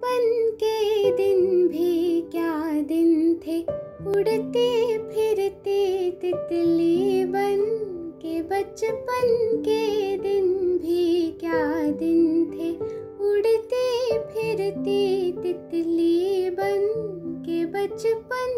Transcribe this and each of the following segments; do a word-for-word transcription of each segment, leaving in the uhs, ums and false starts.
बचपन के दिन भी क्या दिन थे, उड़ते फिरते तितली बन के। बचपन के दिन भी क्या दिन थे, उड़ते फिरते तितली बन के। बचपन.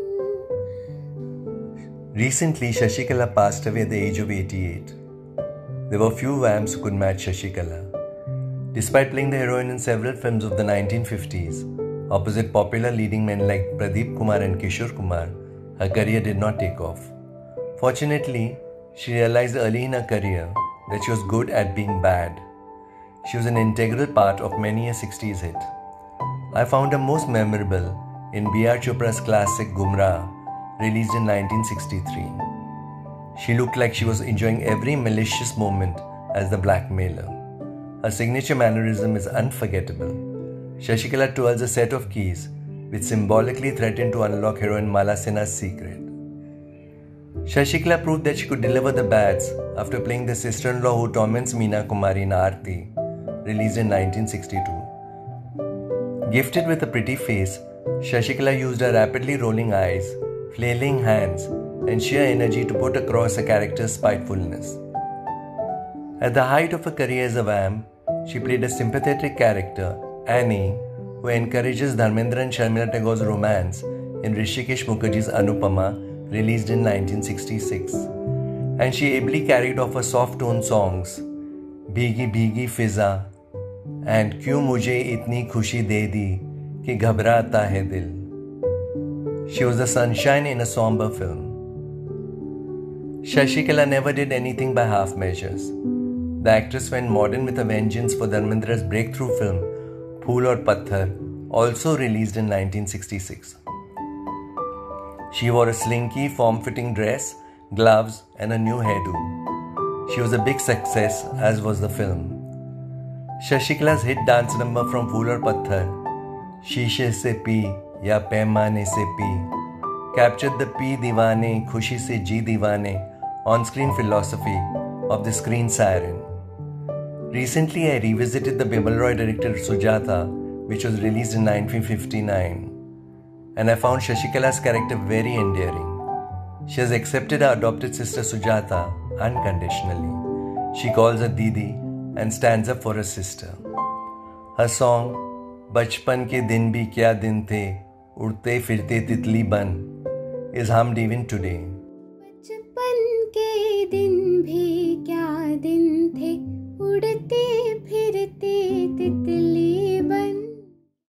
Recently, Shashikala passed away at the age of eighty-eight. There were few vamps who could match Shashikala. Despite playing the heroine in several films of the nineteen fifties, opposite popular leading men like Pradeep Kumar and Kishore Kumar, her career did not take off. Fortunately, she realized early in her career that she was good at being bad. She was an integral part of many a sixties hit. I found her most memorable in B R Chopra's classic Gumrah, released in nineteen sixty-three. She looked like she was enjoying every malicious moment as the blackmailer. Her signature mannerism is unforgettable. Shashikala twirls a set of keys which symbolically threaten to unlock heroine Mala Sinha's secret. Shashikala proved that she could deliver the bads after playing the sister-in-law who torments Meena Kumari in Aarti, released in nineteen sixty-two. Gifted with a pretty face, Shashikala used her rapidly rolling eyes, flailing hands, and sheer energy to put across her character's spitefulness. At the height of her career as a vamp, she played a sympathetic character, Annie, who encourages Dharmendra and Sharmila Tagore's romance in Hrishikesh Mukherjee's Anupama, released in nineteen sixty-six. And she ably carried off her soft-toned songs, Bhigi Bhigi Fiza and Kyun Mujhe Itni Khushi De Di Ki Ghabrata Hai Dil. She was the sunshine in a somber film. Shashikala never did anything by half measures. The actress went modern with a vengeance for Dharmendra's breakthrough film, Phool Aur Patthar, also released in nineteen sixty-six. She wore a slinky, form-fitting dress, gloves, and a new hairdo. She was a big success, as was the film. Shashikala's hit dance number from Phool Aur Patthar, Sheeshe Se Pi Ya Paimane Se Pi, captured the Pi Diwane, Khushi Se Ji Diwane on-screen philosophy of the screen siren. Recently, I revisited the Bimal Roy directed Sujata, which was released in nineteen fifty-nine, and I found Shashikala's character very endearing. She has accepted her adopted sister Sujata unconditionally. She calls her Didi and stands up for her sister. Her song, Bachpan ke din bhi kya din the, udte firte titli ban, is hummed even today.